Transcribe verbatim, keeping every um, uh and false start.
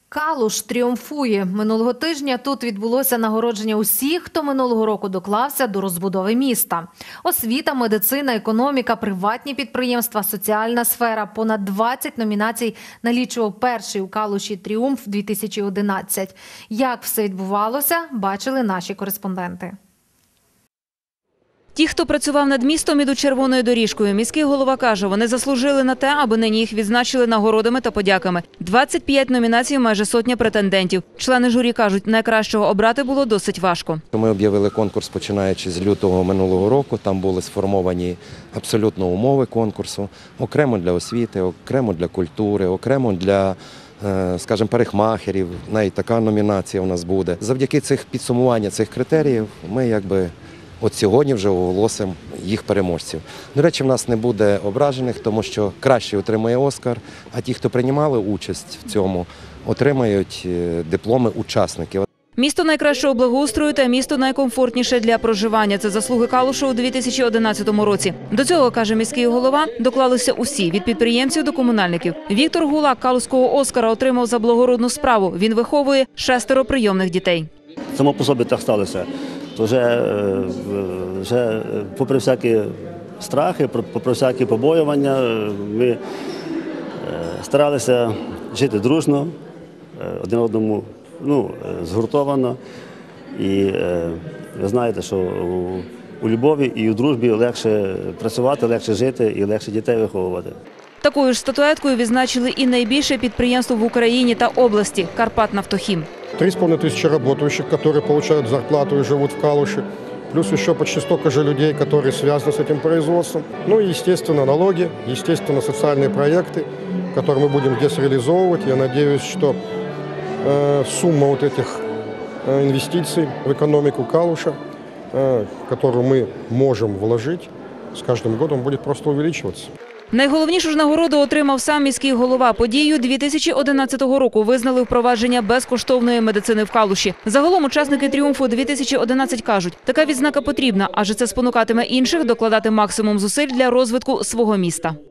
Калуш тріумфує. Минулого тижня тут відбулося нагородження усіх, хто минулого року доклався до розбудови міста. Освіта, медицина, економіка, приватні підприємства, соціальна сфера. Понад двадцять номінацій налічував перший у Калуші тріумф дві тисячі одинадцять. Як все відбувалося, бачили наші кореспонденти. Ті, хто працював над містом, ідуть червоною доріжкою. Міський голова каже, вони заслужили на те, аби нині їх відзначили нагородами та подяками. двадцять п'ять номінацій, майже сотня претендентів. Члени журі кажуть, найкращого обрати було досить важко. Ми об'явили конкурс, починаючи з лютого минулого року. Там були сформовані абсолютно умови конкурсу. Окремо для освіти, окремо для культури, окремо для, скажімо, парикмахерів. Навіть така номінація у нас буде. Завдяки цих підсумування цих критеріїв ми якби от сьогодні вже оголосимо їх переможців. До речі, в нас не буде ображених, тому що кращий отримає Оскар, а ті, хто приймали участь в цьому, отримають дипломи учасників. Місто найкращого благоустрою та місто найкомфортніше для проживання. Це заслуги Калуша у дві тисячі одинадцятому році. До цього, каже міський голова, доклалися усі – від підприємців до комунальників. Віктор Гулак Калузького Оскара отримав за благородну справу. Він виховує шестеро прийомних дітей. Само по собі так сталося. То вже, вже попри всякі страхи, попри всякі побоювання, ми старалися жити дружно, один одному, ну, згуртовано. І ви знаєте, що у любові і у дружбі легше працювати, легше жити і легше дітей виховувати. Такою ж статуеткою відзначили і найбільше підприємство в Україні та області – «Карпатнафтохім». Три с половиной тысячи работающих, которые получают зарплату и живут в Калуше, плюс еще почти столько же людей, которые связаны с этим производством. Ну и, естественно, налоги, естественно, социальные проекты, которые мы будем здесь реализовывать. Я надеюсь, что э, сумма вот этих э, инвестиций в экономику Калуша, э, которую мы можем вложить, с каждым годом будет просто увеличиваться. Найголовнішу ж нагороду отримав сам міський голова. Подією дві тисячі одинадцятого року визнали впровадження безкоштовної медицини в Калуші. Загалом учасники тріумфу дві тисячі одинадцять кажуть, така відзнака потрібна, адже це спонукатиме інших докладати максимум зусиль для розвитку свого міста.